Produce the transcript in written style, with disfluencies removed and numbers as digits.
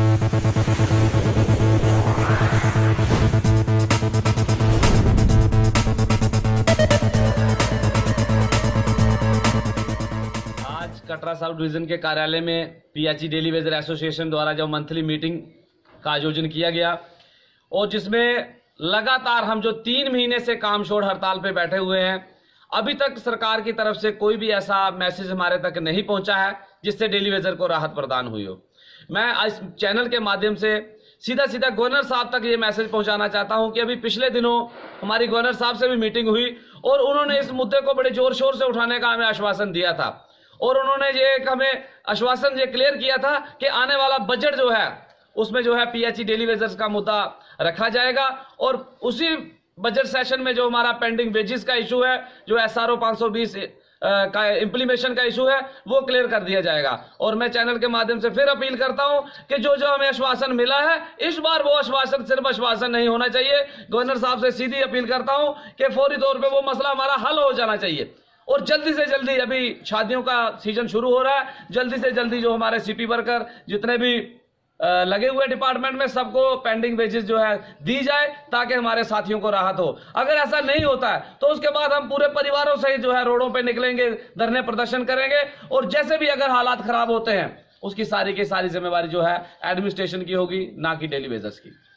Katra sub division के कार्यालय में पीएचई डेली वेजर एसोसिएशन द्वारा जो मंथली मीटिंग का आयोजन किया गया और जिसमें लगातार हम जो 3 महीने से काम छोड़ हड़ताल पे बैठे हुए हैं, अभी तक सरकार की तरफ से कोई भी ऐसा मैसेज हमारे तक नहीं पहुंचा है जिससे डेली वेजर को राहत प्रदान हुई हो। मैं इस चैनल के माध्यम से सीधा गवर्नर साहब तक ये मैसेज पहुंचाना चाहता हूं कि अभी पिछले दिनों हमारी गवर्नर साहब से भी मीटिंग हुई और उन्होंने इस मुद्दे को बड़े जोर शोर से उठाने का हमें आश्वासन दिया था और उन्होंने ये हमें आश्वासन ये क्लियर किया था कि आने वाला बजट जो है उसमें जो है पीएचई डेली वेजर्स का मुद्दा रखा जाएगा और उसी बजट सेशन में जो हमारा पेंडिंग वेजेस का इशू है, जो एसआरओ 520 का इंप्लीमेशन का इशू है, वो क्लियर कर दिया जाएगा। और मैं चैनल के माध्यम से फिर अपील करता हूं कि जो हमें आश्वासन मिला है, इस बार वो आश्वासन सिर्फ आश्वासन नहीं होना चाहिए। गवर्नर साहब से सीधी अपील करता हूं कि फौरी तौर पर वो मसला हमारा हल हो जाना चाहिए और जल्दी से जल्दी, अभी शादियों का सीजन शुरू हो रहा है, जल्दी से जल्दी जो हमारे सीपी वर्कर जितने भी लगे हुए डिपार्टमेंट में सबको पेंडिंग वेजेस जो है दी जाए ताकि हमारे साथियों को राहत हो। अगर ऐसा नहीं होता है तो उसके बाद हम पूरे परिवारों से जो है रोडों पे निकलेंगे, धरने प्रदर्शन करेंगे और जैसे भी अगर हालात खराब होते हैं उसकी सारी की सारी जिम्मेवारी जो है एडमिनिस्ट्रेशन की होगी, ना कि डेली वेजर्स की।